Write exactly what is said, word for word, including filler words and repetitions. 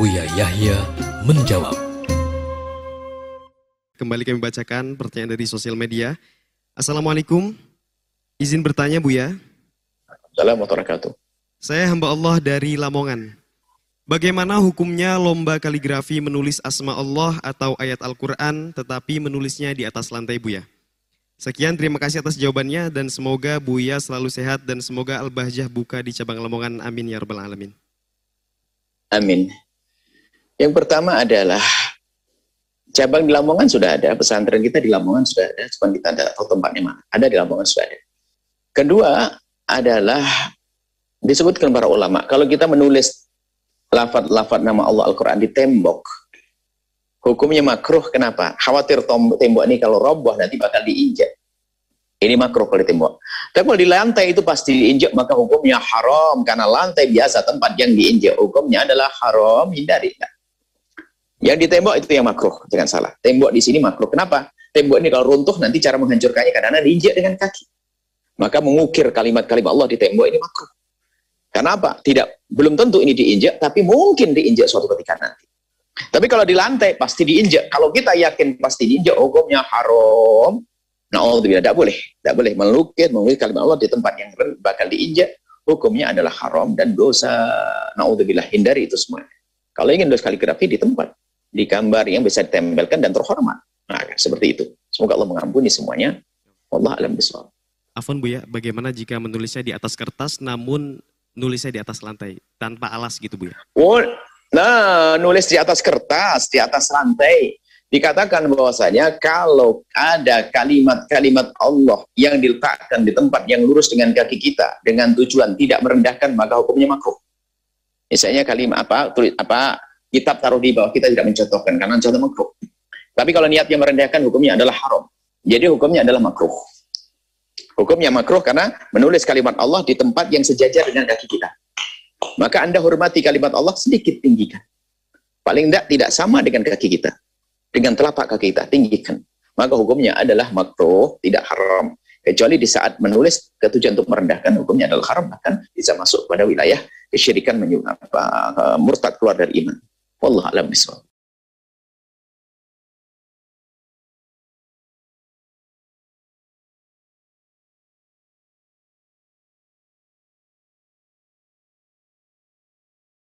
Buya Yahya menjawab. Kembali kami bacakan pertanyaan dari sosial media. Assalamualaikum. Izin bertanya Buya. Assalamualaikum warahmatullahi wabarakatuh. Saya hamba Allah dari Lamongan. Bagaimana hukumnya lomba kaligrafi menulis asma Allah atau ayat Al-Quran tetapi menulisnya di atas lantai Buya? Sekian, terima kasih atas jawabannya dan semoga Buya selalu sehat dan semoga Al-Bahjah buka di cabang Lamongan. Amin ya rabbal alamin. Amin. Yang pertama adalah cabang di Lamongan sudah ada, pesantren kita di Lamongan sudah ada, cuma kita tidak tahu tempatnya mana. Ada di Lamongan sudah ada. Kedua adalah disebutkan para ulama, kalau kita menulis lafaz-lafaz nama Allah Al-Quran di tembok, hukumnya makruh. Kenapa? Khawatir tembok ini kalau roboh nanti bakal diinjak. Ini makruh kalau di tembok. Tapi kalau di lantai itu pasti diinjak, maka hukumnya haram. Karena lantai biasa tempat yang diinjak, hukumnya adalah haram, hindari. Yang di tembok itu yang makruh, jangan salah. Tembok di sini makruh. Kenapa? Tembok ini kalau runtuh nanti cara menghancurkannya karena diinjak dengan kaki. Maka mengukir kalimat-kalimat Allah di tembok ini makruh. Karena apa? Tidak, belum tentu ini diinjak, tapi mungkin diinjak suatu ketika nanti. Tapi kalau di lantai pasti diinjak. Kalau kita yakin pasti diinjak, hukumnya haram. Na'udzubillah, tidak boleh. Tidak boleh melukis, mengukir kalimat Allah di tempat yang bakal diinjak. Hukumnya adalah haram dan dosa. Na'udzubillah, hindari itu semua. Kalau ingin dosa kaligrafi di tempat, di gambar yang bisa ditempelkan dan terhormat. Nah, seperti itu. Semoga Allah mengampuni semuanya. Wallahu a'lam bishawab. Afwan Buya, bagaimana jika menulisnya di atas kertas namun nulisnya di atas lantai tanpa alas gitu Buya? Oh, nah, nulis di atas kertas, di atas lantai. Dikatakan bahwasanya kalau ada kalimat-kalimat Allah yang diletakkan di tempat yang lurus dengan kaki kita dengan tujuan tidak merendahkan, maka hukumnya makruh. Misalnya kalimat apa, tulis apa, kitab taruh di bawah, kita tidak mencontohkan karena contoh makruh. Tapi kalau niatnya merendahkan, hukumnya adalah haram. Jadi hukumnya adalah makruh. Hukumnya makruh karena menulis kalimat Allah di tempat yang sejajar dengan kaki kita. Maka Anda hormati kalimat Allah, sedikit tinggikan. Paling tidak tidak sama dengan kaki kita. Dengan telapak kaki kita, tinggikan. Maka hukumnya adalah makruh, tidak haram. Kecuali di saat menulis ketujuan untuk merendahkan, hukumnya adalah haram. Bahkan bisa masuk pada wilayah kesyirikan, murtad, keluar dari iman. Wallahu a'lam bishawab.